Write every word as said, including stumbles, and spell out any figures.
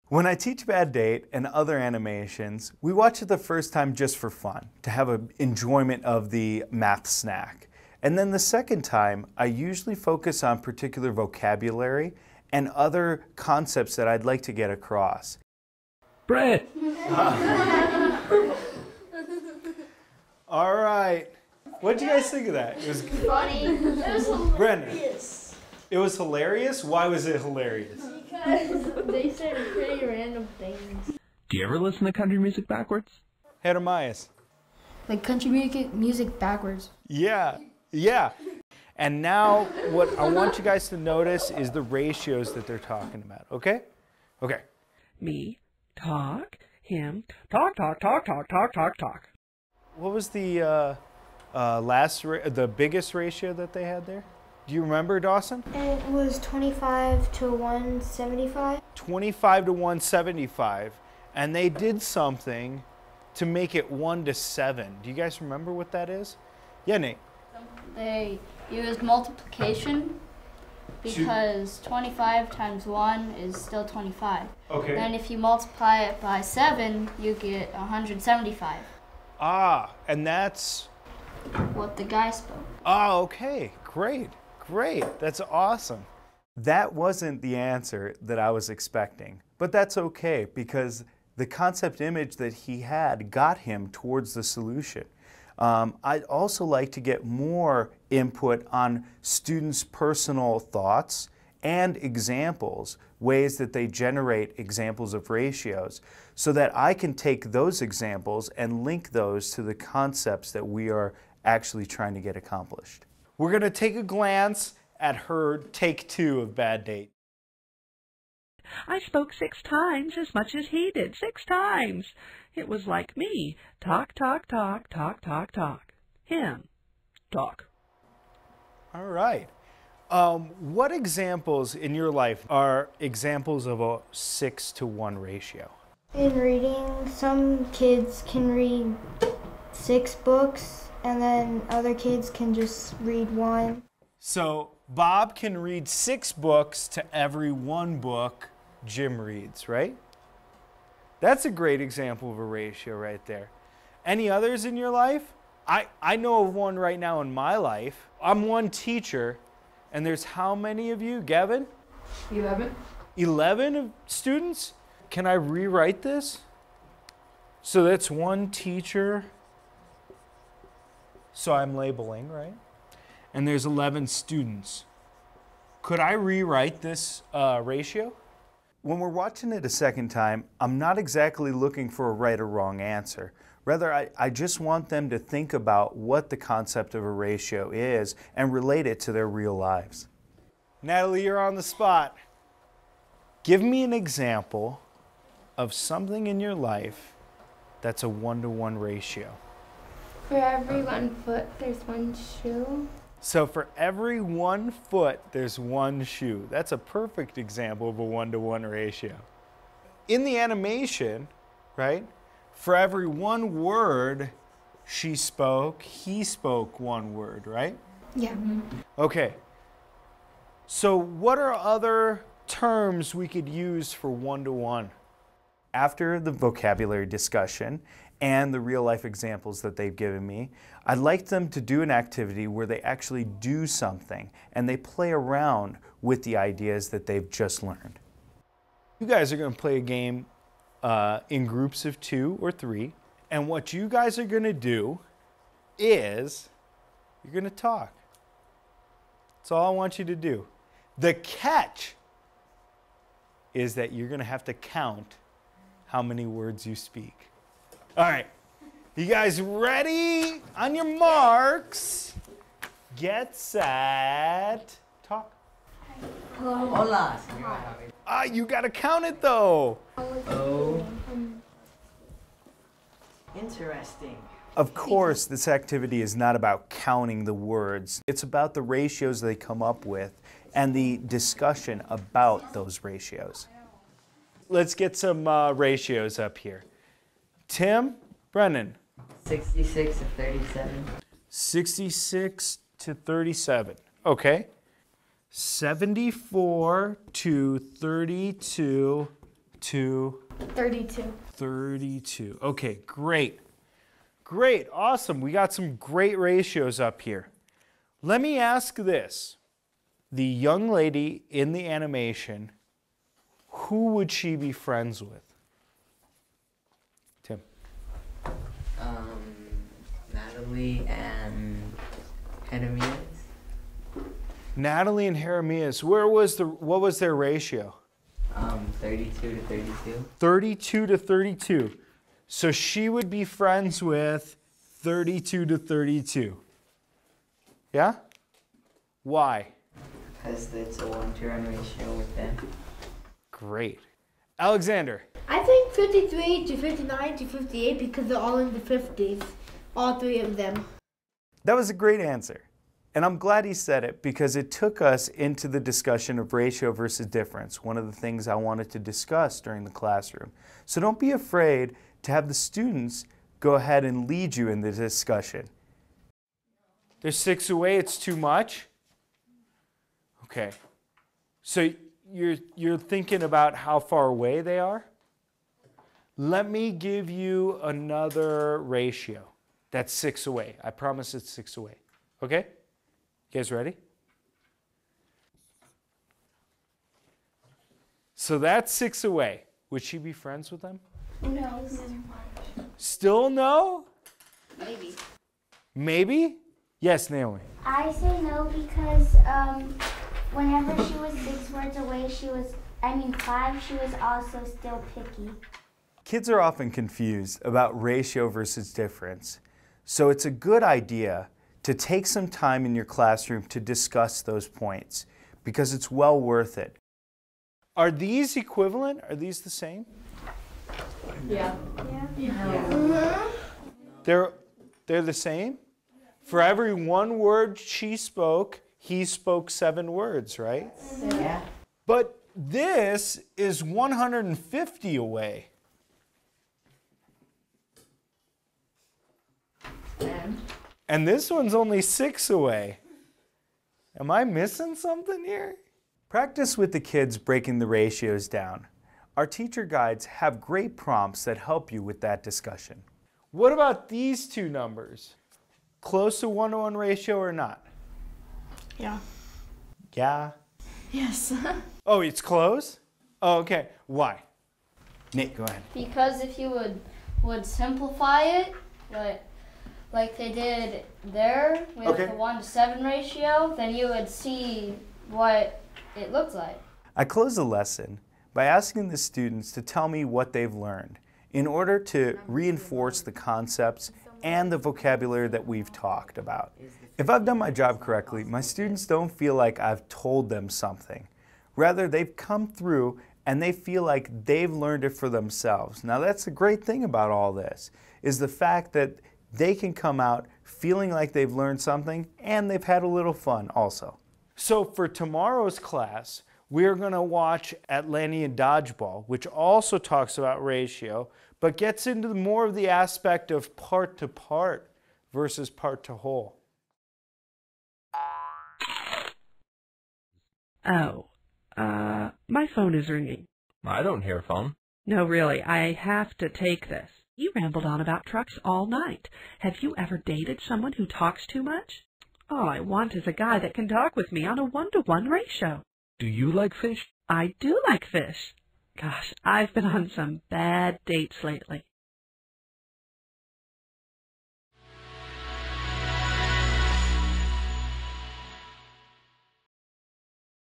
When I teach Bad Date and other animations, we watch it the first time just for fun, to have an enjoyment of the math snack. And then the second time, I usually focus on particular vocabulary and other concepts that I'd like to get across. Brett! Uh, all right. What'd you guys think of that? It was funny. It was hilarious. Brendan, it was hilarious? Why was it hilarious? Because they said pretty random things. Do you ever listen to country music backwards? Jeremias. Like country music, music backwards. Yeah, yeah. And now what I want you guys to notice is the ratios that they're talking about, okay? Okay. Me, talk, him, talk, talk, talk, talk, talk, talk, talk. What was the uh, uh, last, ra the biggest ratio that they had there? Do you remember, Dawson? It was twenty-five to one seventy-five. twenty-five to one seventy-five. And they did something to make it one to seven. Do you guys remember what that is? Yeah, Nate. They used multiplication because twenty-five times one is still twenty-five. Okay. Then if you multiply it by seven, you get one hundred seventy-five. Ah, and that's what the guy spoke. Ah, okay. Great. Great. That's awesome. That wasn't the answer that I was expecting, but that's okay because the concept image that he had got him towards the solution. Um, I'd also like to get more input on students' personal thoughts and examples, ways that they generate examples of ratios, so that I can take those examples and link those to the concepts that we are actually trying to get accomplished. We're going to take a glance at her take two of Bad Date. I spoke six times as much as he did. Six times. It was like me. Talk, talk, talk, talk, talk, talk. Him. Talk. All right. Um, what examples in your life are examples of a six to one ratio? In reading, some kids can read six books, and then other kids can just read one. So Bob can read six books to every one book Jim reads, right? That's a great example of a ratio right there. Any others in your life? I, I know of one right now in my life. I'm one teacher, and there's how many of you, Gavin? Eleven. Eleven of students? Can I rewrite this? So that's one teacher. So I'm labeling, right? And there's eleven students. Could I rewrite this uh, ratio? When we're watching it a second time, I'm not exactly looking for a right or wrong answer. Rather, I, I just want them to think about what the concept of a ratio is and relate it to their real lives. Natalie, you're on the spot. Give me an example of something in your life that's a one-to-one ratio. For every one foot, there's one shoe. So for every one foot, there's one shoe. That's a perfect example of a one-to-one ratio. In the animation, right, for every one word she spoke, he spoke one word, right? Yeah. Mm-hmm. Okay. So what are other terms we could use for one-to-one? After the vocabulary discussion and the real-life examples that they've given me, I'd like them to do an activity where they actually do something and they play around with the ideas that they've just learned. You guys are going to play a game uh, in groups of two or three, and what you guys are going to do is you're going to talk. That's all I want you to do. The catch is that you're going to have to count how many words you speak. All right, you guys ready? On your marks, get set, talk. Hello. Hola. Ah, you gotta count it though. Oh. Interesting. Of course, this activity is not about counting the words. It's about the ratios they come up with and the discussion about those ratios. Let's get some uh, ratios up here. Tim, Brennan. sixty-six to thirty-seven. sixty-six to thirty-seven. Okay. seventy-four to thirty-two to thirty-two. thirty-two. Okay, great. Great, awesome. We got some great ratios up here. Let me ask this. The young lady in the animation, who would she be friends with? Tim. Um, Natalie and Jeremias. Natalie and Jeremias. Where was the, what was their ratio? Um, thirty-two to thirty-two. thirty-two to thirty-two. So she would be friends with thirty-two to thirty-two. Yeah? Why? Because it's a one-to-one ratio with them. Great. Alexander. I think fifty-three to fifty-nine to fifty-eight because they're all in the fifties. All three of them. That was a great answer. And I'm glad he said it because it took us into the discussion of ratio versus difference, one of the things I wanted to discuss during the classroom. So don't be afraid to have the students go ahead and lead you in the discussion. There's six away, it's too much? Okay. So you're, you're thinking about how far away they are? Let me give you another ratio. That's six away. I promise it's six away. Okay? You guys ready? So that's six away. Would she be friends with them? No. Still no? Maybe. Maybe? Yes, Naomi. I say no because um, whenever she was six words away, she was, I mean five, she was also still picky. Kids are often confused about ratio versus difference. So it's a good idea to take some time in your classroom to discuss those points because it's well worth it. Are these equivalent? Are these the same? Yeah. Yeah. They're, they're the same? For every one word she spoke, he spoke seven words, right? Yeah. But this is one hundred fifty away. And? And this one's only six away. Am I missing something here? Practice with the kids breaking the ratios down. Our teacher guides have great prompts that help you with that discussion. What about these two numbers? Close to one-to-one ratio or not? Yeah. Yeah? Yes. Oh, it's close? Oh, okay. Why? Nate, go ahead. Because if you would would simplify it, like like they did there with Okay. the one to seven ratio, then you would see what it looked like. I close the lesson by asking the students to tell me what they've learned in order to reinforce the concepts and the vocabulary that we've talked about. If I've done my job correctly, my students don't feel like I've told them something. Rather, they've come through and they feel like they've learned it for themselves. Now, that's the great thing about all this, is the fact that they can come out feeling like they've learned something and they've had a little fun also. So for tomorrow's class, we're going to watch Atlantean Dodgeball, which also talks about ratio, but gets into more of the aspect of part to part versus part to whole. Oh, uh, my phone is ringing. I don't hear a phone. No, really, I have to take this. You rambled on about trucks all night. Have you ever dated someone who talks too much? All I want is a guy that can talk with me on a one-to-one ratio. Do you like fish? I do like fish. Gosh, I've been on some bad dates lately.